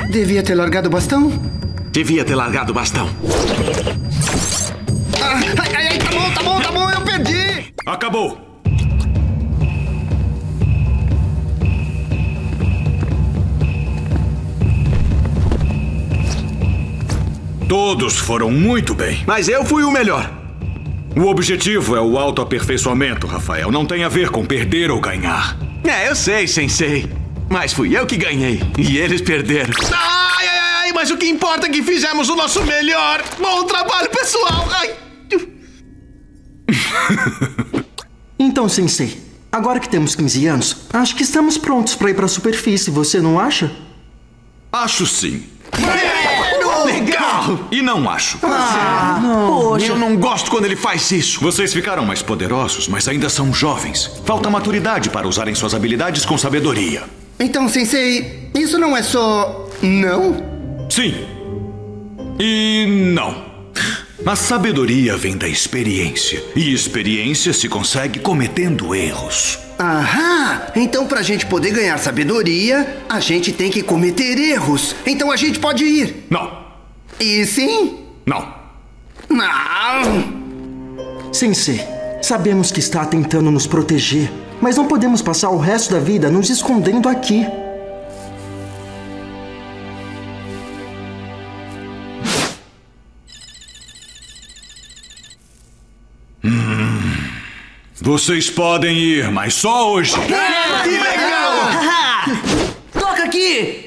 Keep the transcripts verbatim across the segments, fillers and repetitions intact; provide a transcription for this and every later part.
Devia ter largado o bastão? Devia ter largado o bastão. Ah, ai, ai, tá bom, tá bom, tá bom, eu perdi! Acabou! Todos foram muito bem. Mas eu fui o melhor. O objetivo é o autoaperfeiçoamento, Rafael. Não tem a ver com perder ou ganhar. É, eu sei, sensei. Mas fui eu que ganhei. E eles perderam. Ai, ai, ai, mas o que importa é que fizemos o nosso melhor. Bom trabalho, pessoal. Ai. Então, sensei, agora que temos quinze anos, acho que estamos prontos para ir para a superfície, você não acha? Acho sim. Legal! E não acho. Ah, não. Eu não gosto quando ele faz isso. Vocês ficaram mais poderosos, mas ainda são jovens. Falta maturidade para usarem suas habilidades com sabedoria. Então, sensei, isso não é só... não? Sim. E não. A sabedoria vem da experiência. E experiência se consegue cometendo erros. Aham! Então, pra gente poder ganhar sabedoria, a gente tem que cometer erros. Então a gente pode ir. Não. E sim? Não. Não! Sensei, sabemos que está tentando nos proteger, mas não podemos passar o resto da vida nos escondendo aqui. Hum, vocês podem ir, mas só hoje. Ah, que legal! Toca aqui!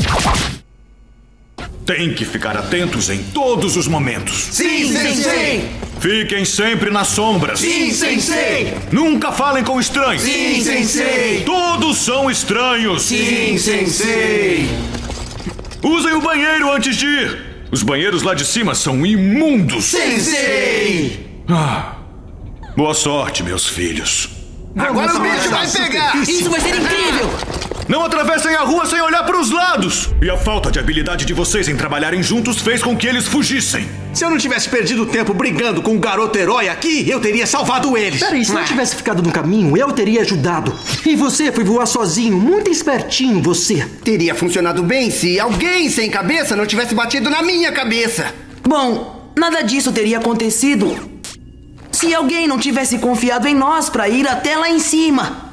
Tem que ficar atentos em todos os momentos. Sim, sensei! Fiquem sempre nas sombras. Sim, sensei! Nunca falem com estranhos. Sim, sensei! Todos são estranhos. Sim, sensei! Usem o banheiro antes de ir. Os banheiros lá de cima são imundos. Sensei! Ah, boa sorte, meus filhos. Agora o bicho vai pegar! Isso vai ser incrível! Não atravessem a rua sem olhar para os lados! E a falta de habilidade de vocês em trabalharem juntos fez com que eles fugissem. Se eu não tivesse perdido tempo brigando com um garoto herói aqui, eu teria salvado eles. Peraí, se não Ah. tivesse ficado no caminho, eu teria ajudado. E você foi voar sozinho, muito espertinho você. Teria funcionado bem se alguém sem cabeça não tivesse batido na minha cabeça. Bom, nada disso teria acontecido se alguém não tivesse confiado em nós pra ir até lá em cima.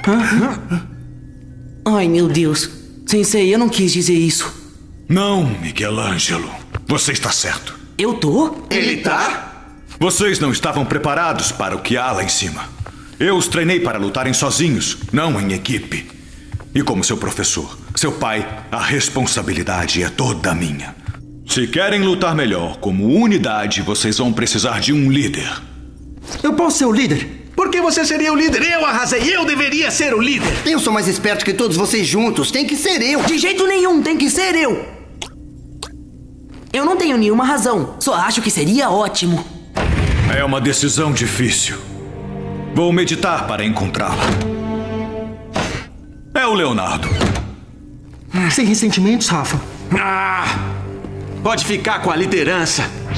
Ai, meu Deus. Sensei, eu não quis dizer isso. Não, Michelangelo. Você está certo. Eu tô? Ele tá? Vocês não estavam preparados para o que há lá em cima. Eu os treinei para lutarem sozinhos, não em equipe. E como seu professor, seu pai, a responsabilidade é toda minha. Se querem lutar melhor como unidade, vocês vão precisar de um líder. Eu posso ser o líder? Por que você seria o líder? Eu arrasei, eu deveria ser o líder. Eu sou mais esperto que todos vocês juntos. Tem que ser eu. De jeito nenhum, tem que ser eu. Eu não tenho nenhuma razão, só acho que seria ótimo. É uma decisão difícil. Vou meditar para encontrá-la. É o Leonardo. Sem ressentimentos, Rafa. Ah, pode ficar com a liderança.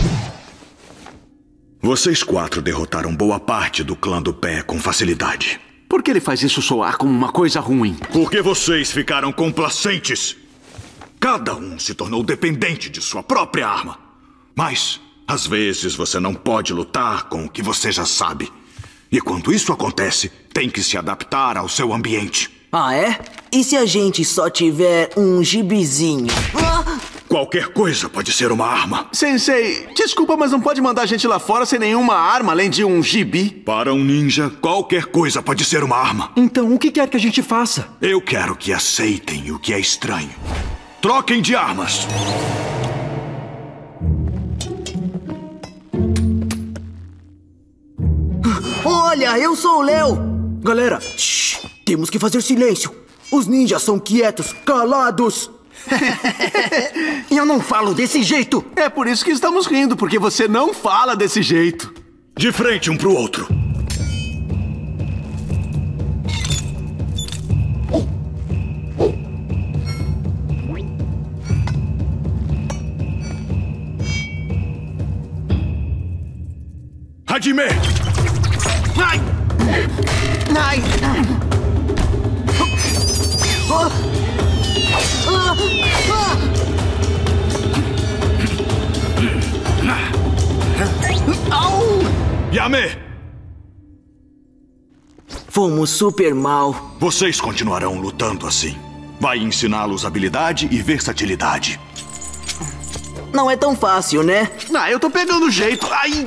Vocês quatro derrotaram boa parte do clã do pé com facilidade. Por que ele faz isso soar como uma coisa ruim? Porque vocês ficaram complacentes. Cada um se tornou dependente de sua própria arma. Mas, às vezes, você não pode lutar com o que você já sabe. E quando isso acontece, tem que se adaptar ao seu ambiente. Ah, é? E se a gente só tiver um gibizinho? Ah! Qualquer coisa pode ser uma arma. Sensei, desculpa, mas não pode mandar a gente lá fora sem nenhuma arma além de um gibi? Para um ninja, qualquer coisa pode ser uma arma. Então, o que quer que a gente faça? Eu quero que aceitem o que é estranho. Troquem de armas. Olha, eu sou o Léo! Galera, shh, temos que fazer silêncio. Os ninjas são quietos, calados. Eu não falo desse jeito. É por isso que estamos rindo, porque você não fala desse jeito. De frente um pro outro. Hajime! Ai! Ai! Ah! Ah! Ah! Fomos super mal. Vocês continuarão lutando assim. Vai ensiná-los habilidade e versatilidade. Não é tão fácil, né? Ah, eu tô pegando jeito. Ai!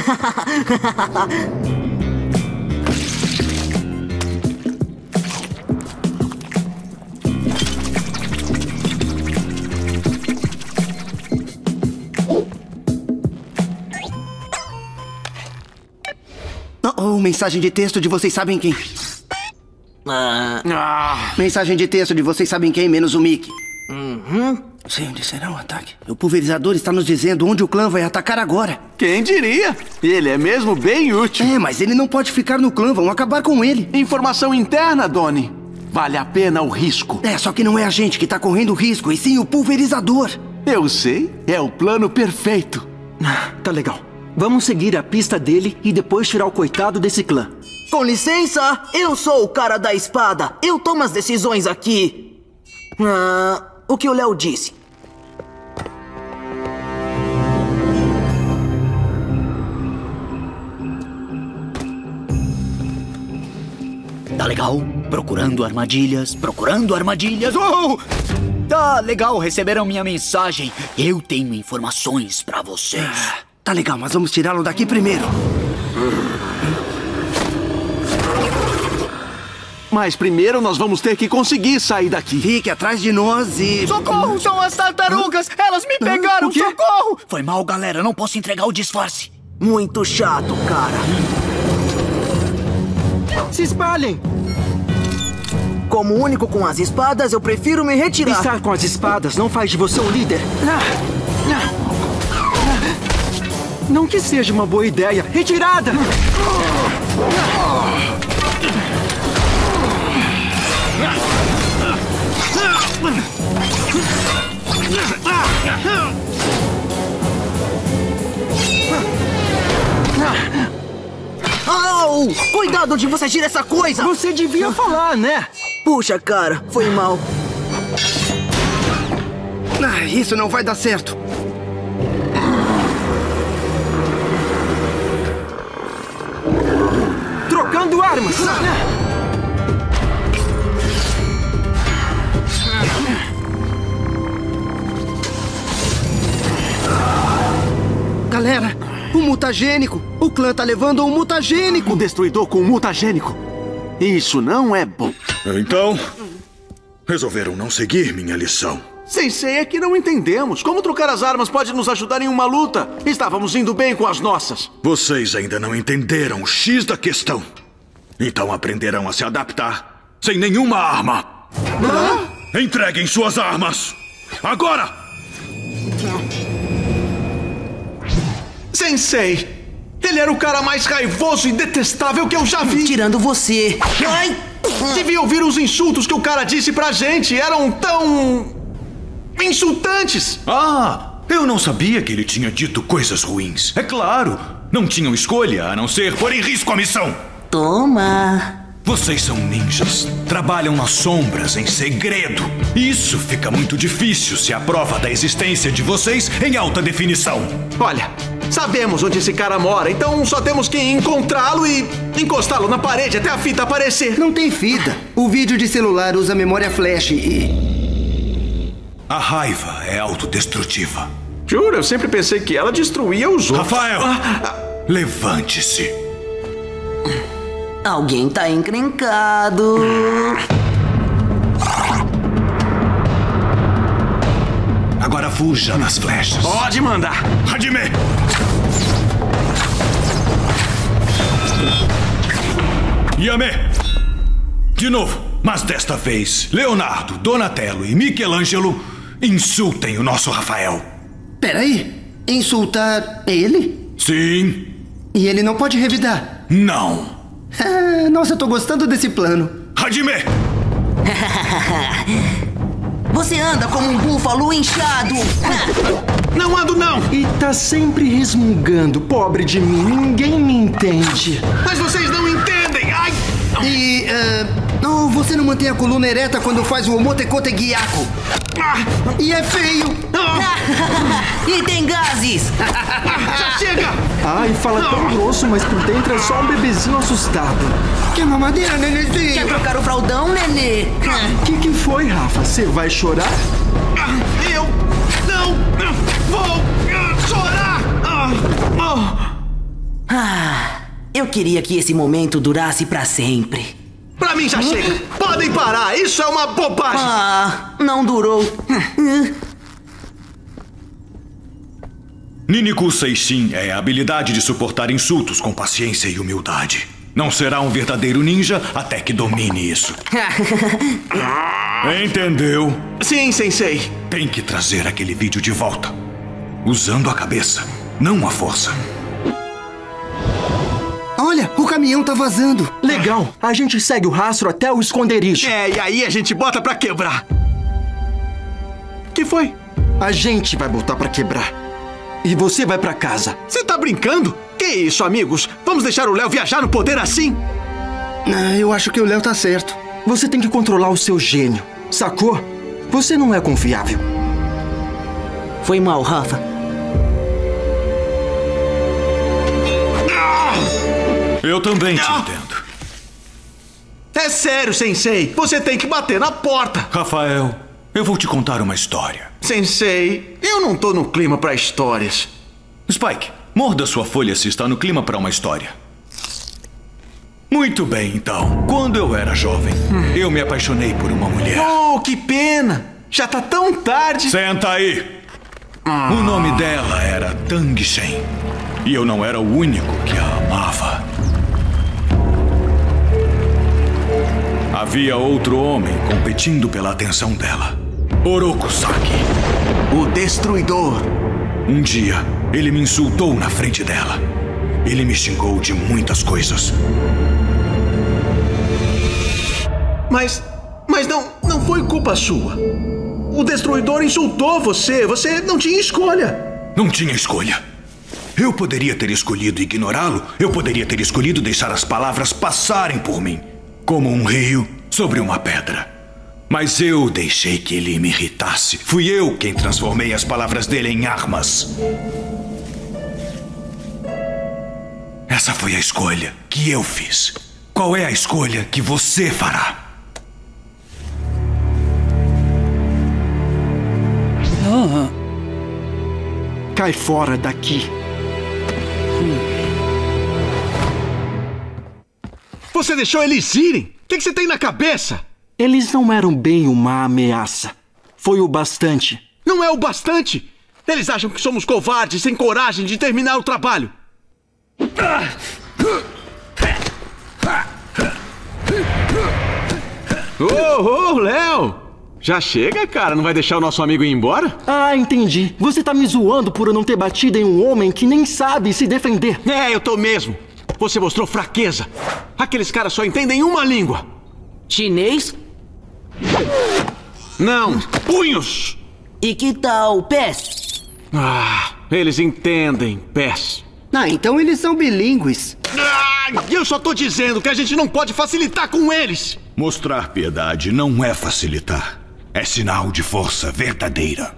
Oh, oh, mensagem de texto de vocês sabem quem. Ah, Ah, Mensagem de texto de vocês sabem quem, menos o Mickey. uhum. Sei onde será o ataque. O pulverizador está nos dizendo onde o clã vai atacar agora. quem diria? Ele é mesmo bem útil. É, mas ele não pode ficar no clã, vão acabar com ele. Informação interna, Donnie. Vale a pena o risco. É, só que não é a gente que tá correndo risco, e sim o pulverizador. Eu sei, é o plano perfeito. Ah, tá legal. Vamos seguir a pista dele e depois tirar o coitado desse clã. Com licença, eu sou o cara da espada. Eu tomo as decisões aqui. Ah, o que o Léo disse? Tá legal? Procurando armadilhas, procurando armadilhas. Oh! Tá legal, receberam minha mensagem. Eu tenho informações pra vocês. Tá legal, mas vamos tirá-lo daqui primeiro. Mas primeiro nós vamos ter que conseguir sair daqui. Fique atrás de nós e... Socorro, são as tartarugas! Elas me pegaram, o quê? socorro! Foi mal, galera, não posso entregar o disfarce. Muito chato, cara. Se espalhem! Como único com as espadas, eu prefiro me retirar. Estar com as espadas não faz de você um líder. Não que seja uma boa ideia. Retirada! Au! Cuidado onde você gira essa coisa! Você devia falar, né? Puxa, cara, foi mal. Ah, isso não vai dar certo. Trocando armas! Galera, o mutagênico! O clã tá levando um mutagênico! Um destruidor com um mutagênico. Isso não é bom. Então, resolveram não seguir minha lição. Sensei, é que não entendemos. Como trocar as armas pode nos ajudar em uma luta? Estávamos indo bem com as nossas. Vocês ainda não entenderam o X da questão. Então aprenderão a se adaptar sem nenhuma arma. Hã? Entreguem suas armas! Agora! Sensei, ele era o cara mais raivoso e detestável que eu já vi. Tirando você. Ai! Devia ouvir os insultos que o cara disse pra gente. Eram tão... insultantes. Ah, eu não sabia que ele tinha dito coisas ruins. É claro, não tinham escolha a não ser pôr em risco a missão. Toma! Vocês são ninjas, trabalham nas sombras em segredo. Isso fica muito difícil se a prova da existência de vocês em alta definição. Olha, sabemos onde esse cara mora, então só temos que encontrá-lo e encostá-lo na parede até a fita aparecer. Não tem fita. O vídeo de celular usa memória flash e... A raiva é autodestrutiva. Juro, eu sempre pensei que ela destruía os outros. Rafael, levante-se. Alguém tá encrencado. Agora fuja das flechas. Pode mandar. Hajime! Yame! De novo, mas desta vez, Leonardo, Donatello e Michelangelo insultem o nosso Rafael. Peraí. Insultar ele? Sim. E ele não pode revidar? Não. Ah, nossa, eu tô gostando desse plano. Hajime! Você anda como um búfalo inchado. Não ando, não! E tá sempre resmungando, pobre de mim. Ninguém me entende. Mas vocês não entendem! Ai! E... ah, oh, você não mantém a coluna ereta quando faz o Omotekote Gyako. E é feio. E tem gases. Já chega! Ai, fala tão grosso, mas por dentro é só um bebezinho assustado. Quer mamadeira, nenenzinho? Quer trocar o fraldão, nenê? O que, que foi, Rafa? Você vai chorar? Eu não vou chorar! Ah, eu queria que esse momento durasse pra sempre. Pra mim já chega! Podem parar! Isso é uma bobagem! Ah, não durou. Niniku Seishin é a habilidade de suportar insultos com paciência e humildade. Não será um verdadeiro ninja até que domine isso. Entendeu? Sim, sensei. Tem que trazer aquele vídeo de volta. Usando a cabeça, não a força. Olha, o caminhão tá vazando. Legal, a gente segue o rastro até o esconderijo. É, e aí a gente bota pra quebrar. Que foi? A gente vai botar pra quebrar. E você vai pra casa. Você tá brincando? Que isso, amigos? Vamos deixar o Léo viajar no poder assim? Ah, eu acho que o Léo tá certo. Você tem que controlar o seu gênio, sacou? Você não é confiável. Foi mal, Rafa. Eu também te entendo. É sério, sensei. Você tem que bater na porta. Rafael, eu vou te contar uma história. Sensei, eu não tô no clima pra histórias. Spike, morda sua folha se está no clima para uma história. Muito bem, então. Quando eu era jovem, hum. eu me apaixonei por uma mulher. Oh, que pena! Já tá tão tarde. Senta aí. Ah. O nome dela era Tang Shen. E eu não era o único que a amava. Havia outro homem competindo pela atenção dela. Orokusaki. O Destruidor. Um dia, ele me insultou na frente dela. Ele me xingou de muitas coisas. Mas... Mas não, não foi culpa sua. O Destruidor insultou você. Você não tinha escolha. Não tinha escolha. Eu poderia ter escolhido ignorá-lo. Eu poderia ter escolhido deixar as palavras passarem por mim. Como um rio sobre uma pedra. Mas eu deixei que ele me irritasse. Fui eu quem transformei as palavras dele em armas. Essa foi a escolha que eu fiz. Qual é a escolha que você fará? Ah. Cai fora daqui. Hum. Você deixou eles irem? O que, que você tem na cabeça? Eles não eram bem uma ameaça. Foi o bastante. Não é o bastante? Eles acham que somos covardes, sem coragem de terminar o trabalho. Ô, ô, Léo! Já chega, cara. Não vai deixar o nosso amigo ir embora? Ah, entendi. Você tá me zoando por eu não ter batido em um homem que nem sabe se defender. É, eu tô mesmo. Você mostrou fraqueza. Aqueles caras só entendem uma língua. Chinês? Não, punhos! E que tal pés? Ah, eles entendem pés. Ah, então eles são bilíngues. Ah, eu só tô dizendo que a gente não pode facilitar com eles. Mostrar piedade não é facilitar. É sinal de força verdadeira.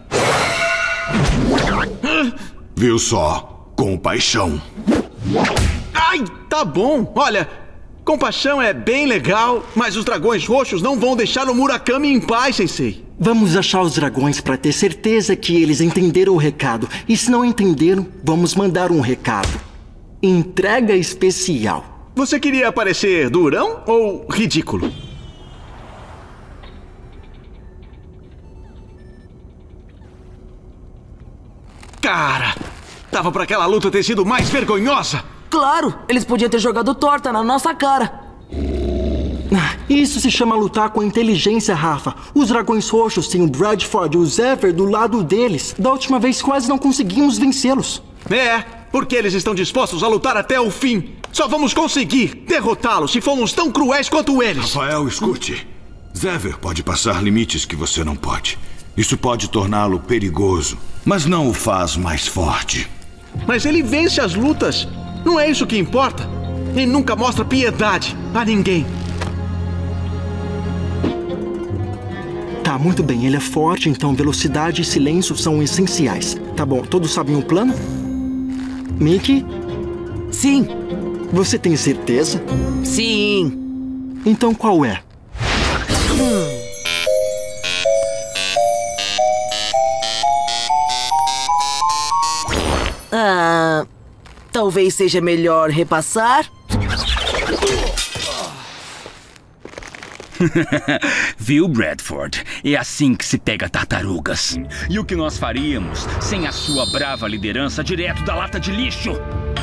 Ah. Viu só? Compaixão. Ai, tá bom. Olha, compaixão é bem legal, mas os dragões roxos não vão deixar o Murakami em paz, sensei. Vamos achar os dragões para ter certeza que eles entenderam o recado. E se não entenderam, vamos mandar um recado. Entrega especial. Você queria parecer durão ou ridículo? Cara, tava pra aquela luta ter sido mais vergonhosa. Claro, eles podiam ter jogado torta na nossa cara. Isso se chama lutar com inteligência, Rafa. Os dragões roxos têm o Bradford e o Zephyr do lado deles. Da última vez quase não conseguimos vencê-los. É, porque eles estão dispostos a lutar até o fim. Só vamos conseguir derrotá-los se formos tão cruéis quanto eles. Rafael, escute. Zephyr pode passar limites que você não pode. Isso pode torná-lo perigoso, mas não o faz mais forte. Mas ele vence as lutas. Não é isso que importa. Ele nunca mostra piedade a ninguém. Tá Tá, muito bem. Ele é forte, então velocidade e silêncio são essenciais. Tá bom, todos sabem o plano? Mickey? Sim. Você tem certeza? Sim. Então qual é? Hum. Ah, talvez seja melhor repassar. Viu, Bradford? É assim que se pega tartarugas. E o que nós faríamos sem a sua brava liderança direto da lata de lixo?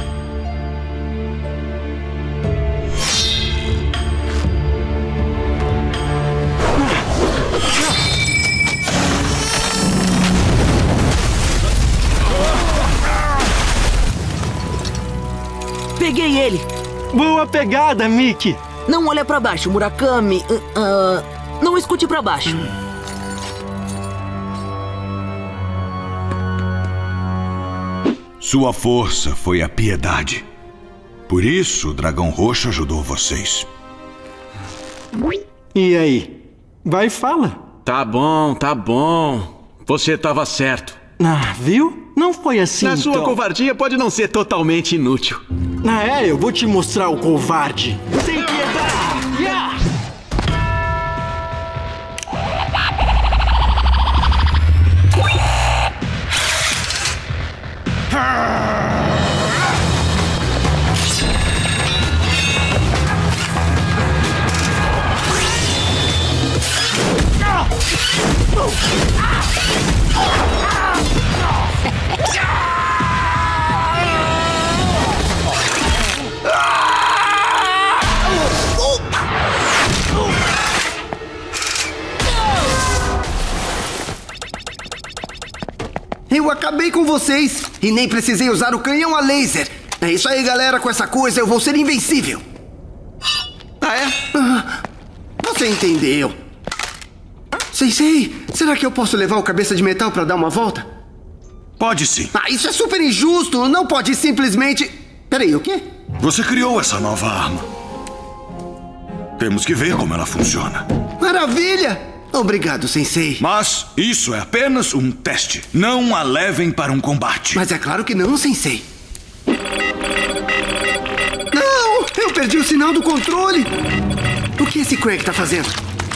Peguei ele. Boa pegada, Mickey. Não olha pra baixo, Murakami. Uh, uh, não escute pra baixo. Sua força foi a piedade. Por isso, o Dragão Roxo ajudou vocês. E aí? Vai e fala. Tá bom, tá bom. Você estava certo. Ah, viu? Não foi assim, Na sua então. covardia pode não ser totalmente inútil. Ah, é? Eu vou te mostrar o covarde. Sem piedade! Yeah! Eu acabei com vocês e nem precisei usar o canhão a laser. É isso aí, galera. Com essa coisa eu vou ser invencível. Ah, é? Ah, você entendeu. Sensei, será que eu posso levar o cabeça de metal pra dar uma volta? Pode sim. Ah, isso é super injusto. Não pode simplesmente... Peraí, o quê? Você criou essa nova arma. Temos que ver como ela funciona. Maravilha! Obrigado, Sensei. Mas isso é apenas um teste. Não a levem para um combate. Mas é claro que não, Sensei. Não! Eu perdi o sinal do controle! O que esse Crank tá fazendo?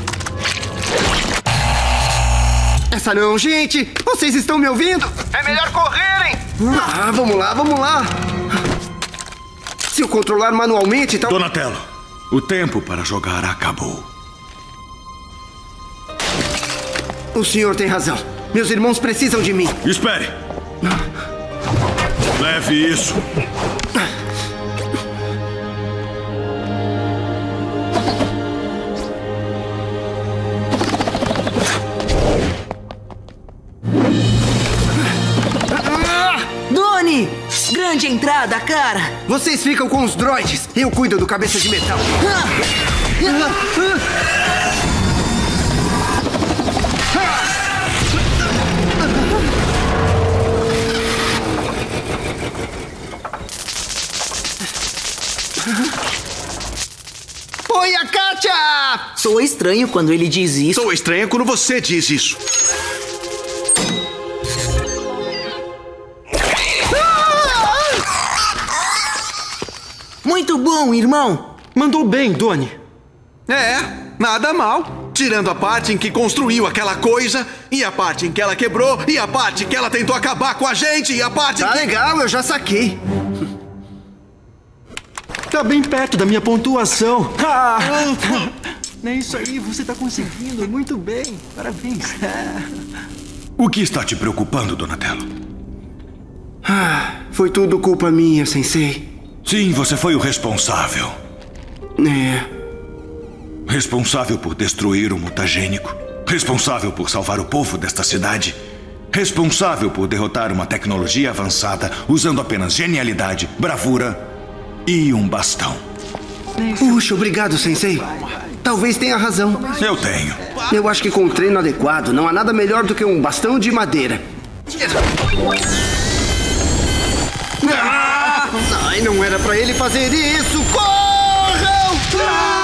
Essa não, gente! Vocês estão me ouvindo? É melhor correrem! Ah, vamos lá, vamos lá! Se eu controlar manualmente, então... Donatello, o tempo para jogar acabou. O senhor tem razão. Meus irmãos precisam de mim. Espere! Leve isso. Doni! Grande entrada, cara! Vocês ficam com os droids. Eu cuido do cabeça de metal. Oi, a Kátia! Sou estranho quando ele diz isso. Sou estranho quando você diz isso. Muito bom, irmão. Mandou bem, Doni. É, nada mal. Tirando a parte em que construiu aquela coisa, e a parte em que ela quebrou, e a parte que ela tentou acabar com a gente, e a parte Tá que... legal, eu já saquei. Tá bem perto da minha pontuação. Ah! É isso aí, você tá conseguindo muito bem. Parabéns. O que está te preocupando, Donatello? Ah, foi tudo culpa minha, Sensei. Sim, você foi o responsável. É. Responsável por destruir o mutagênico. Responsável por salvar o povo desta cidade. Responsável por derrotar uma tecnologia avançada usando apenas genialidade, bravura e um bastão. Puxa, obrigado, Sensei. Talvez tenha razão. Eu tenho. Eu acho que com um treino adequado não há nada melhor do que um bastão de madeira. Ah! Ai, não era pra ele fazer isso! Corram! Ah!